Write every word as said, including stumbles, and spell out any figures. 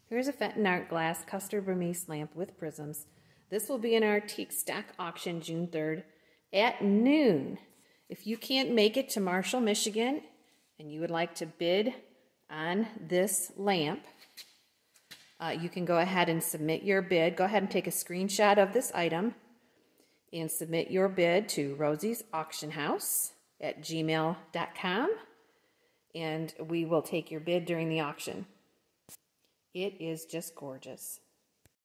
Here's a Fenton Art Glass Custard Burmese lamp with prisms. This will be in our Teak Stock auction June third at noon. If you can't make it to Marshall, Michigan, and you would like to bid on this lamp, uh, you can go ahead and submit your bid. Go ahead and take a screenshot of this item and submit your bid to rosiesauctionhouse at gmail dot com, and we will take your bid during the auction. It is just gorgeous.